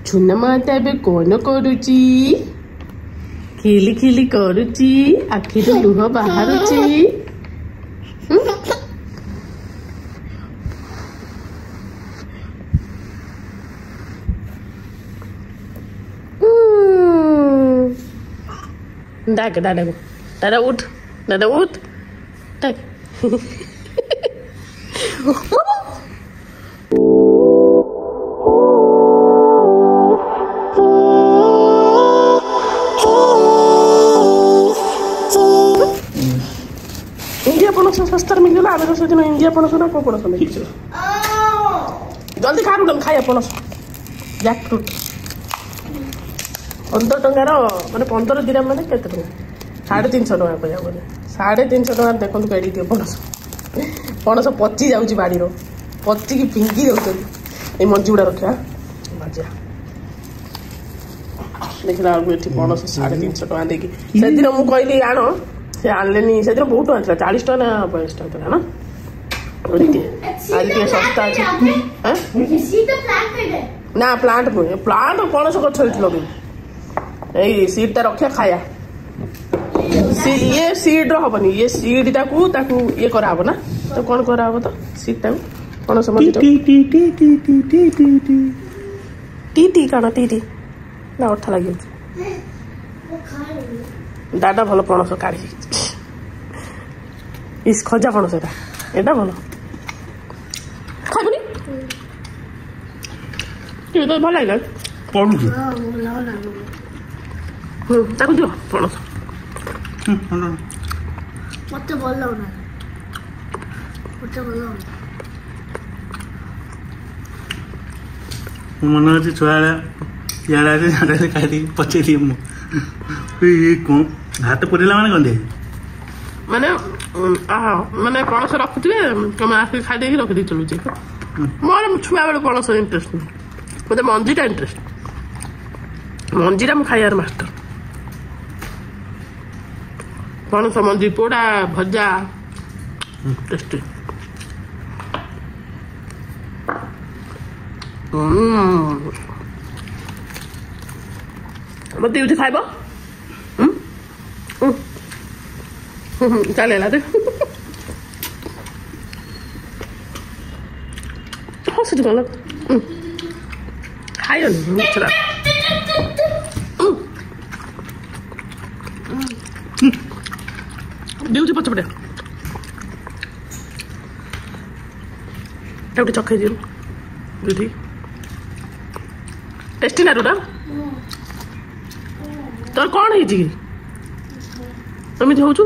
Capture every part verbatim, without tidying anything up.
छुना माता एबे कौन करुची खिली खिली करुची आखि लुह बाहरुची डाक दादा को दादा उठ दादा उठ डाक इंडिया पणस सस्ता मिलगला आम से दिन इंडिया पणस ना को पणस मिल जल्दी खा रुडन खाया पणस जैक फ्रूट पंदर टंकार मैंने पंदर दिरा मैंने के साढ़े तीन सौ टका कहते साढ़े तीन सौ टका देखो कड़ी दिए पणस पणस पचि जाऊँगी बाड़ी पचिकी फिंगी जाऊँ मंजी गुड़ा रखा मजा देखला बेलू ये पणस साढ़े तीन सौ टका देकी से दिन मुझे कहली आण से आनले से दिन बहुत टका चालीस टका ना बयालीस टका ना आज सस्ता अच्छे ना प्लांट नुहे प्लांट पणस गछ लगे यही सीडटा रखा खाया सी ये सीड रबनी ये सीडटा को ताकू ये कराब ना तो कौन कराब तो सीडटा कौन समझ टी टी टी टी टी टी टी टी टी टी कौन टी टी ना अर्थ लगे दादा भल पणस काढ़ी इस खजा पणस एटा भल खाबनी तो भल लगे पड़ू ताकू दियो पणस मत भल लागना मत भल मन अच्छे छुआ इे खाई पचे दिए मुझे कौन हाथ पुरेला मैंने कौन दे माने माने पणस रखुथे तुम आके खाई देकी रखी चलुचे मोर छुआ बेले पणस इंटरेस्ट मत मंजीटा इंटरेस्ट मंजीटा मु खाइबार मास्टर पणस मंजी पोड़ा भजा टेस्टी मत दीदी खाइब चल हस गल खाई देउची पछपटे गोटे चखे दियो दीदी टेस्टी ना रुदा तोर कौन है जी एमती हूँ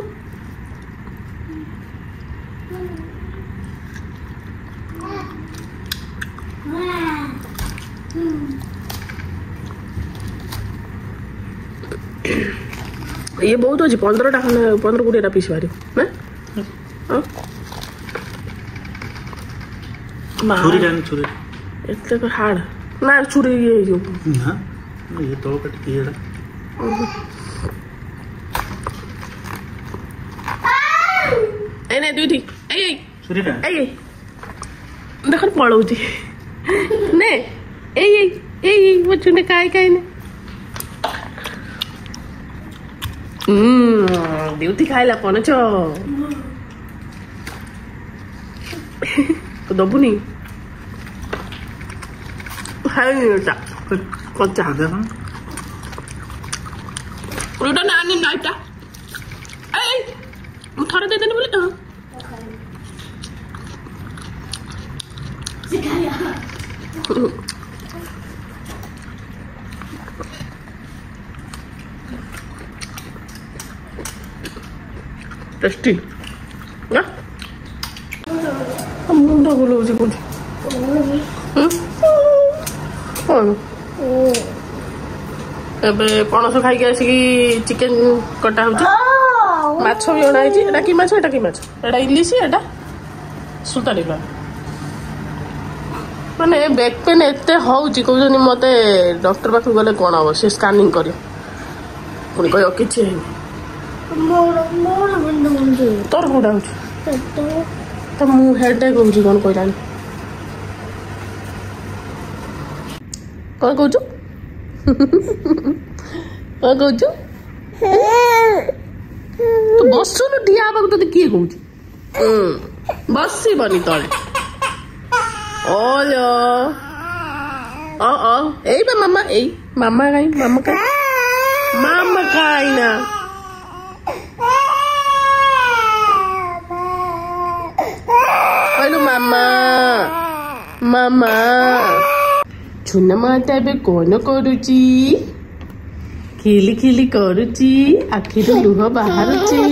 ये बहुत अच्छी पंद्रह टा पंद्रह कोड़े पीस बाहर एत हार्ड ना छुरी ये ये तो कटी एने दुईटी ए ए देख पलाऊँ ने ए वो चुने काय काय ने देउती खाइला कौन छ तो दबुनी खाइटा कच्चा रुडन आनी नाइटा ए मु थरे दे देने बोले सिखाया टेस्टी ना मुंड बुलाऊँ कौन एबे पणस खाई आसिकी चिकेन कटा होची माछ भी अणा है एटा कि माछ एटा कि माछ एटा इलिशी एटा सुतारी माने बैक पेन एते होची कहउजनी मते डॉक्टर पाख गले कोन हो से स्कैनिंग करियो पुनी कहियो किछि तोर कौटा हो तो मु हेडेक हो कौन कहलानी कौन कौच कौन कहू तू बसुनु ठिया हवा तो किए कहूँ बसबनी तले ओलो ओ ओ ए मामा ए मामा कहीं मामा कहीं मामा कहीं ना हेलो मामा मामा छुना माता बे कौन करुची खिली खिली करुची आखिर लुह बाहरुची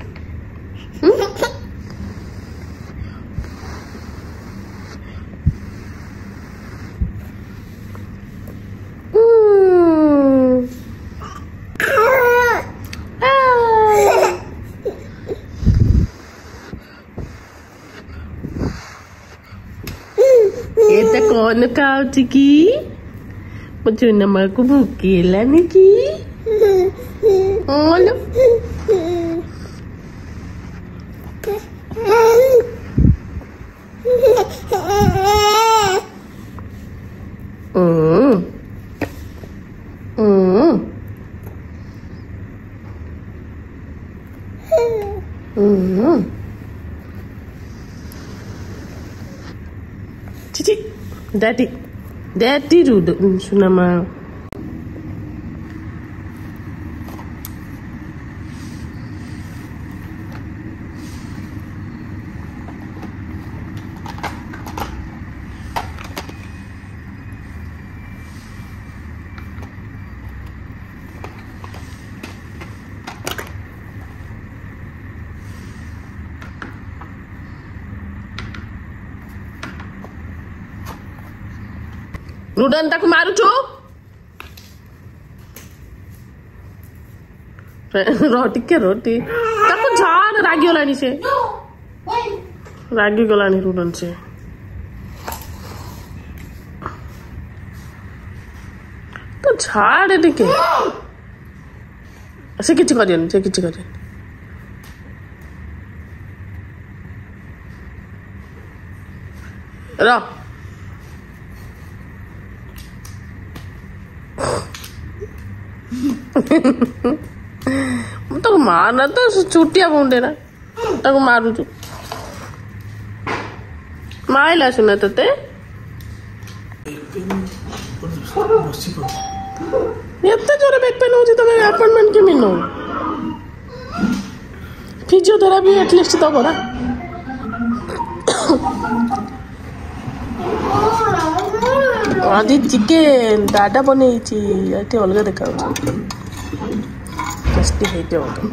ये कौन खाऊची की मुझे नमक को भूखेला नहीं की ओलो हम्म हम्म हम्म Cici, daddy, daddy rudo, sudah mau. रुदन ताकू मारुचो रोटी के रोटी ताकू झाड़ रागी गलानी से रागी गलानी रुदन से तो झाड़ टिके से किछि करियन से किछि करियन रा तो मारना तो चुटिया बुंडे ना तक मारू तू माइला सुना तते एत्ते जोरे बैक पेन होची तमे अपॉइंटमेंट के मिनो फिजियोथेरापी एटलीस्ट तो करा आदि चिकेन दादा बनेइची एटे अलग देखाउ टेस्टी हेटे होतो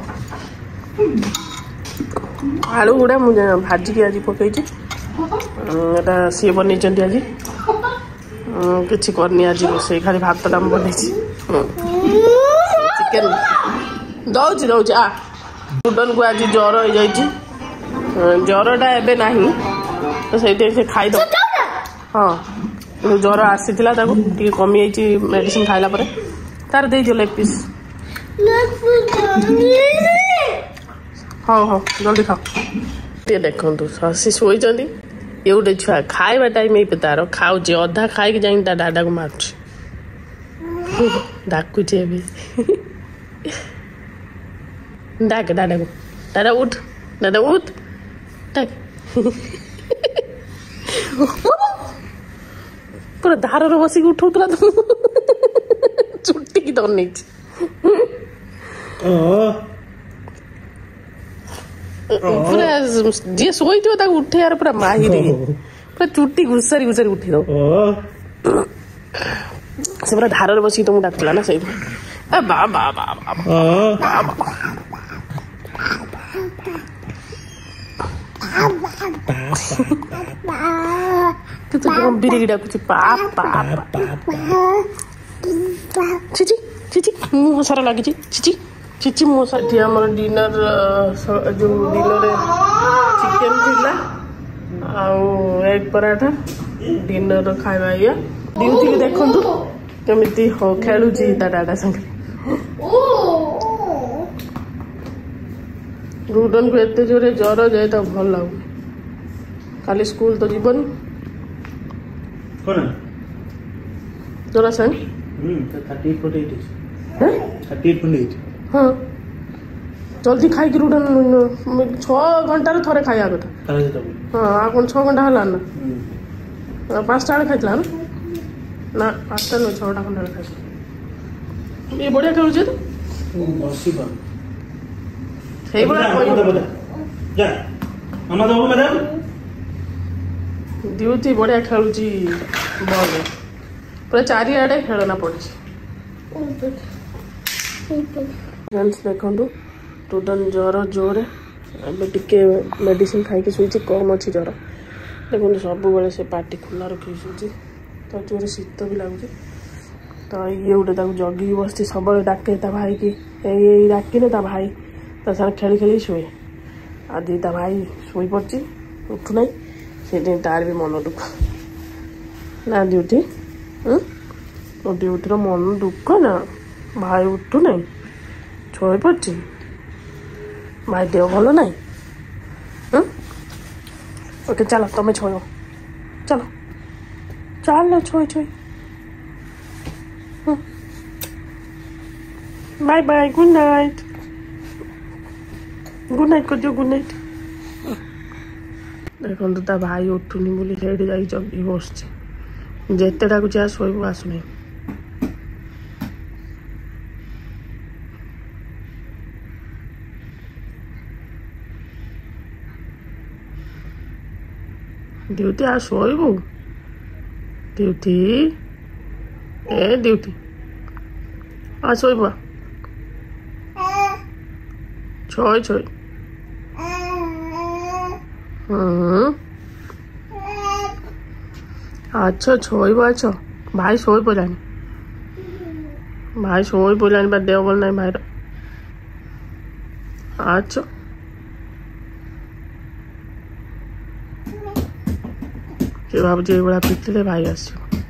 आलू गुड़ा मुझे भाजी के आज पकईची एटा सी बनी चंदी आज किछि करनी आज रोसे खाली भात डाम बनेइची चिकेन दउची दउची आ रुदन को आज ज्वर हो जाइची ज्वरटा एबे नाही तो सेठी से खाई दो हां ज्वर आसी कमी जाइए मेडिसिन खाइला पर तार दे जो लेग पीस हाँ हाँ जल्दी खाओ ये देखो शशि शोई ये गोटे छुआ खाଇବା टाइम ये तार खाऊे अधा खाई जा दादा को मार डाकुचे डाक दादा को दादा उठ दादा उठ डाक पूरा धार बसिक उठौला तो चुटी की तो नहीं पूरा जी शोई उठे यार पूरा माही पूरा चुटी घुसारी घुसारी उठे दो से पूरा धार बसिक तुमको डाकुला ना सही बा बा बा तू तो गंभीर गिड़ा कुछ पापा चिची चिची मुँह सारा लगी चिची चिची मुँह साथी आमर डिनर जो डिनर चिकेन थिला आउ एग पराठा डिनर खाଇବା या ड्यूटी के देखंतु केमिति हो खेलुची ता दादा संगे रुदन को एते जोरे ज्वर जाए तो भल लागु काली स्कूल तो जीवन कोन जरा संग thirty eight point eight thirty eight point eight हाँ जल्दी खाई रुडन छः घंटार थे खाया कथा हाँ कौन छः घंटा है ना पाँचटा बेले खाई ना ना पाँचटा नुह छटा खंडा खाई ये बढ़िया खेलुचे तो द्युति बढ़िया खेलुची बॉल पूरा चारिआडे खेलना पड़ी फ्रेंड्स देखो रुदन ज्वर जोर ए टिके मेडिसिन खाई शुई कम अच्छी ज्वर देखो सब बेले से पार्टी खुला रखी शुची तो जोर शीत भी लगुच तो ये गोटे जगिकी बस सब डाके ता भाई की यही डाकिले ता भाई ता सारे खेली खेली शुए आदि ता भाई शुई पड़ी उठु ना से तार भी मन दुख ना ड्यूटी ମୋ ड्यूटीर मन दुख ना भाई उठु ना छोई पड़ी भाई देह भल ना ओके चलो तुम्हें छोड़ो चलो चल छोई छोई bye bye good night good night कर दियो गुड नाइट देखो ता भाई उठुनी बोली से जगी बस जेते डाकुचे आ शोबू आसुना ड्यूटी आ शोबू ड्यूटी ए ड्यूटी आ शोबू छोई छोई हम्म अच्छा छोई अच्छा भाई शोई पड़ानी भाई शोई पड़ानी बार देह भल ना भाई अच्छा भाई भाई भाई भाई भाई